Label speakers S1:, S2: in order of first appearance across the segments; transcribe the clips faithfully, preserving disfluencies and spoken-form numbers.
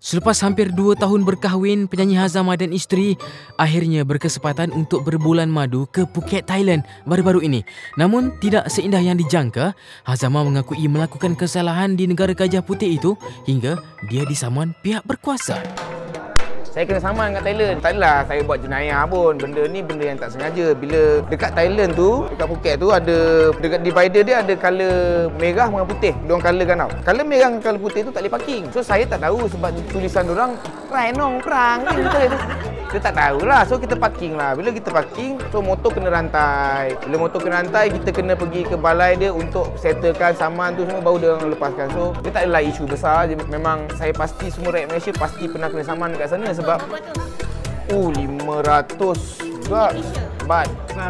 S1: Selepas hampir dua tahun berkahwin, penyanyi Hazamah dan isteri akhirnya berkesempatan untuk berbulan madu ke Phuket, Thailand baru-baru ini. Namun tidak seindah yang dijangka, Hazamah mengakui melakukan kesalahan di negara Gajah Putih itu hingga dia disaman pihak berkuasa.
S2: Saya kena saman kat Thailand. Tak adalah saya buat jenayah pun. Benda ni benda yang tak sengaja. Bila dekat Thailand tu, dekat Phuket tu ada, dekat divider dia ada color merah dengan putih. Diorang colorkan tau. Color merah dengan color putih tu tak boleh parking. So saya tak tahu sebab tulisan diorang Renong perang ni betul tu. Kita tak tahulah. So kita parking lah. Bila kita parking, so motor kena rantai. Bila motor kena rantai, kita kena pergi ke balai dia untuk settlekan saman tu semua, baru dia orang lepaskan. So dia tak adalah isu besar. Memang saya pasti semua rakyat Malaysia pasti pernah kena saman dekat sana sebab uh lima ratus juga bat.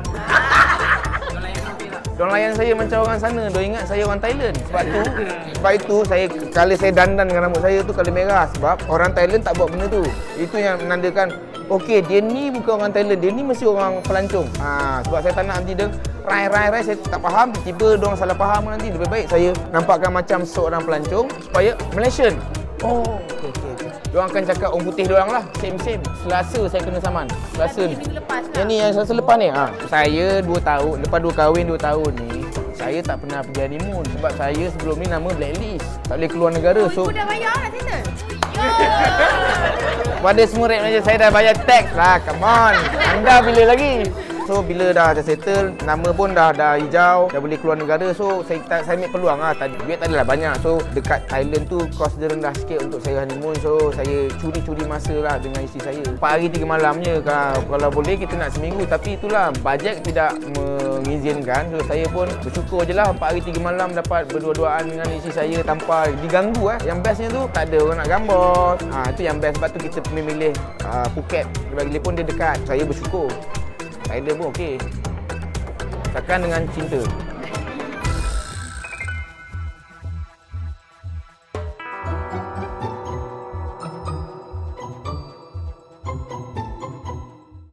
S2: Diorang layan saya macam orang sana. Diorang ingat saya orang Thailand. Sebab tu, sebab itu saya kalau saya dandan dengan rambut saya tu kalau merah sebab orang Thailand tak buat benda tu. Itu yang menandakan okey, dia ni bukan orang Thailand, dia ni mesti orang pelancong. Ha, sebab saya tak nak nanti dia rai-rai-rai saya tak faham, tiba diorang salah faham nanti. Lebih baik saya nampakkan macam seorang pelancong supaya Malaysian. Oh, okey okey. Okay. Diorang akan cakap orang putih diorang lah, same-same. Selasa saya kena saman. Selasa ni. Yang ni yang Selasa lepas ni. Ha, saya dua tahun, lepas dua kahwin dua tahun ni, saya tak pernah pergi honeymoon sebab saya sebelum ni nama blacklist. Tak boleh keluar negara. So
S3: ibu dah bayar lah settle.
S2: Pada semua rakyat Malaysia saya dah bayar tax lah. Come on. Anda bila lagi? So bila dah dah settle, nama pun dah dah hijau, dah boleh keluar negara. So saya tak, saya ambil peluang lah. Tadi duit tak adalah banyak. So dekat Thailand tu kos dia rendah sikit untuk saya honeymoon. So saya curi-curi masa lah dengan isteri saya. empat hari tiga malamnya. Kalau, kalau boleh kita nak seminggu, tapi itulah bajet tidak mengizinkan. So saya pun bersyukur je lah empat hari tiga malam dapat berdua-duaan dengan isteri saya tanpa diganggu. Eh. Yang bestnya tu tak ada orang nak gambar. Ha, itu yang best. Sebab tu kita memilih uh, Phuket. Bagi pun dia dekat. Saya bersyukur. Thailand pun okey. Takkan dengan cinta.